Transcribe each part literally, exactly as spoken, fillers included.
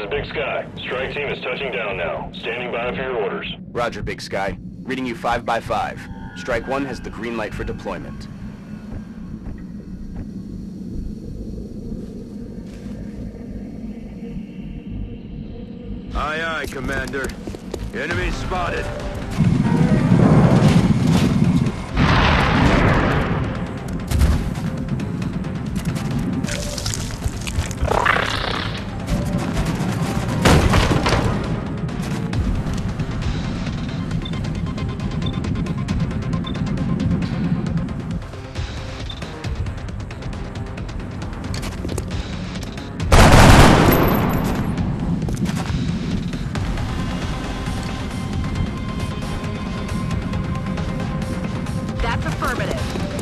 Big Sky. Strike team is touching down now. Standing by for your orders. Roger, Big Sky. Reading you five by five. Strike one has the green light for deployment. Aye, aye, Commander. Enemy spotted. That's affirmative.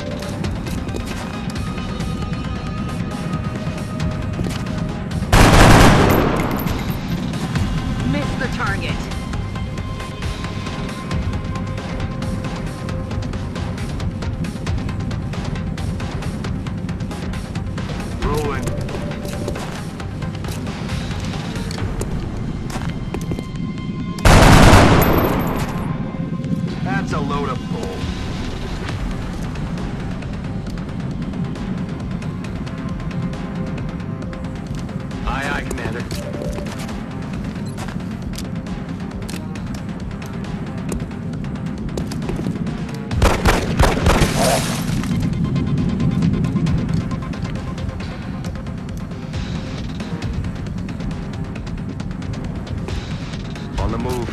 Missed the target. Rolling. That's a load of bull. Aye, aye, Commander. On the move.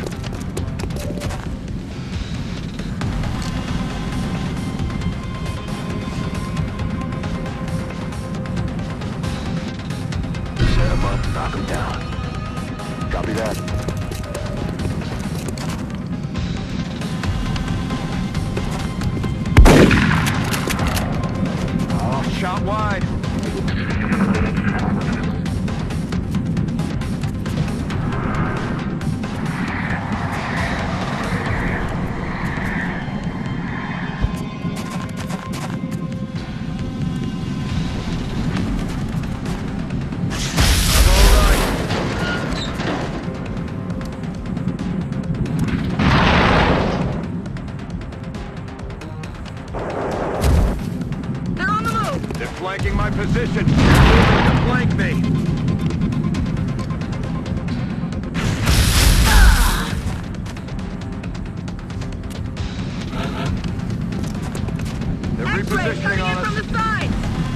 Set him up, knock him down. Copy that. Oh, shot wide. They're on the move. They're flanking my position. They're moving to flank me. They're X-ray repositioning coming on in us. from the side.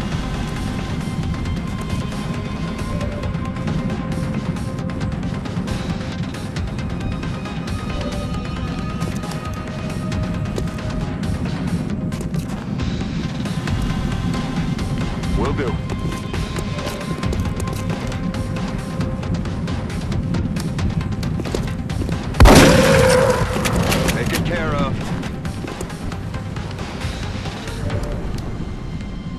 Will do. Taken care of.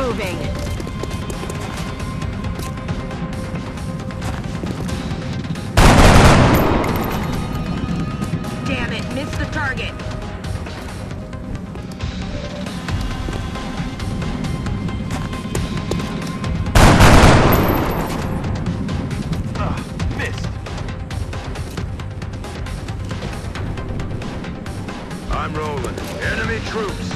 moving. Damn it, missed the target. I'm rolling. Enemy troops.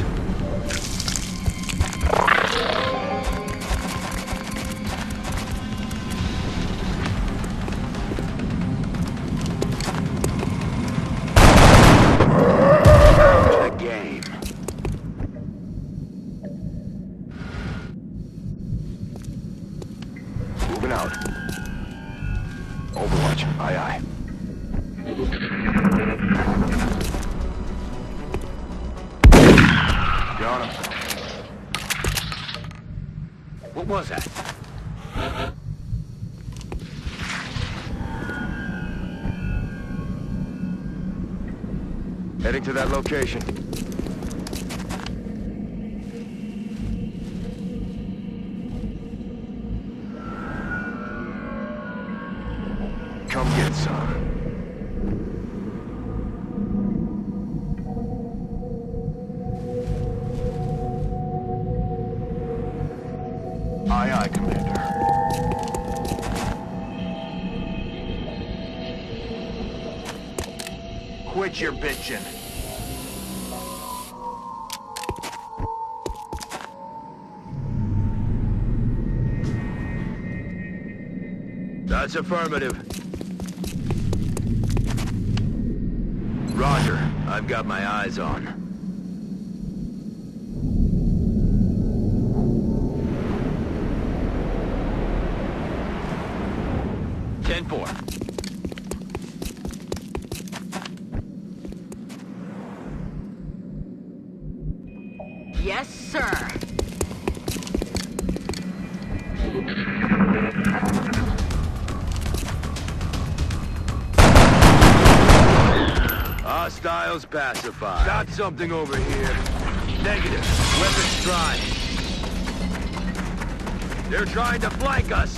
The game. Moving out. Overwatch. Aye, aye. Got him. What was that? Heading to that location. Come get some. Aye, aye, Commander. Quit your bitching. That's affirmative. Roger. I've got my eyes on. ten four. Yes, sir. Hostiles pacified. Got something over here. Negative. Weapons dry. They're trying to flank us.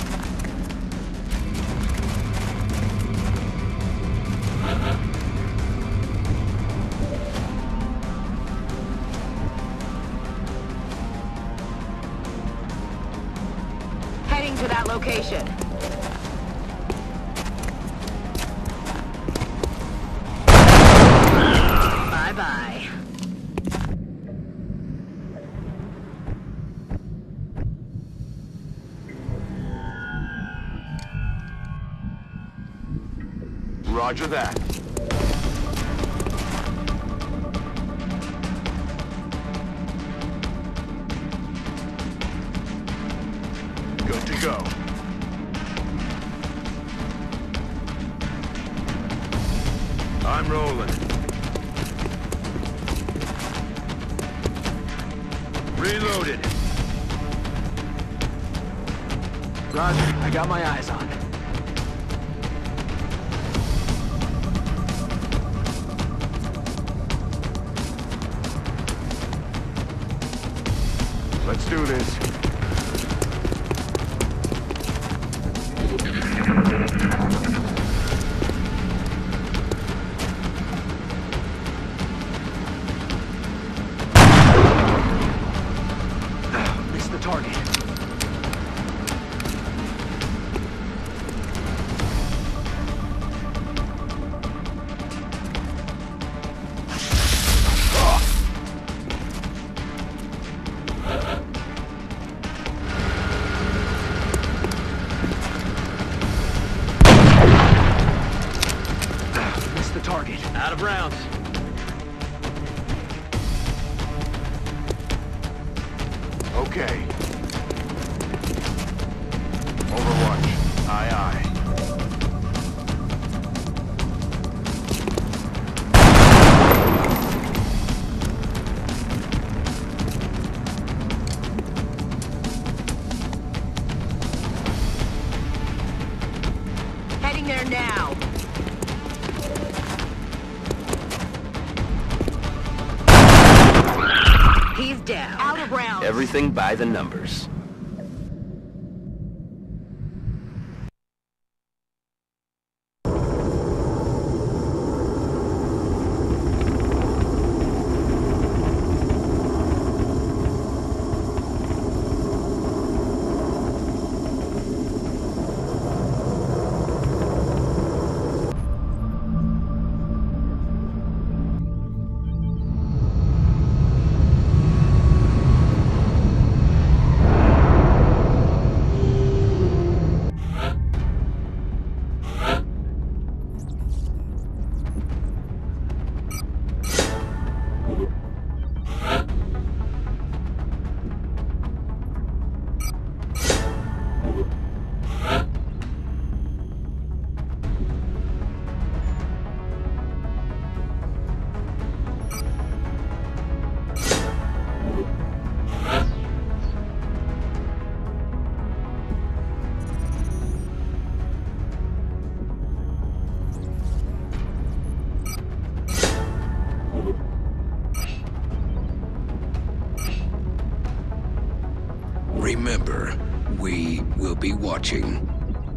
Heading to that location. Bye-bye. Roger that. Good to go. I'm rolling. Reloaded. Roger, I got my eyes on. Let's do this. Missed the target. Target. Out of rounds. Okay. Overwatch. Aye, aye. Heading there now. He's down. Out of rounds. Everything by the numbers. Remember, we will be watching.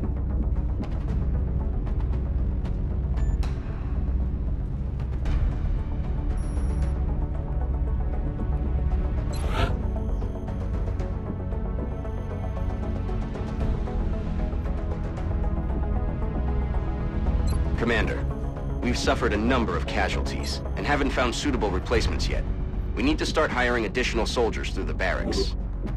Commander, we've suffered a number of casualties and haven't found suitable replacements yet. We need to start hiring additional soldiers through the barracks.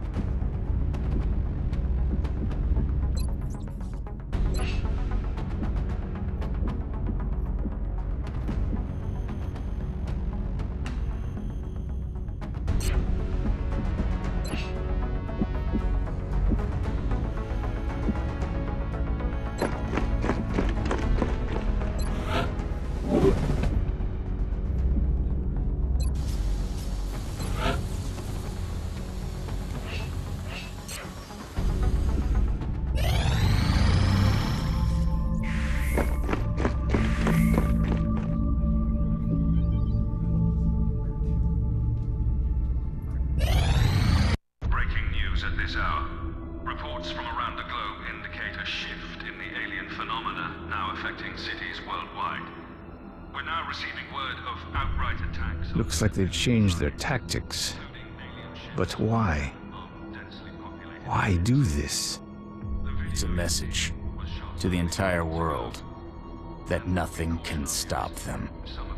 At this hour, reports from around the globe indicate a shift in the alien phenomena now affecting cities worldwide. We're now receiving word of outright attacks. Looks like they've changed their tactics. But why? Why do this? It's a message to the entire world that nothing can stop them.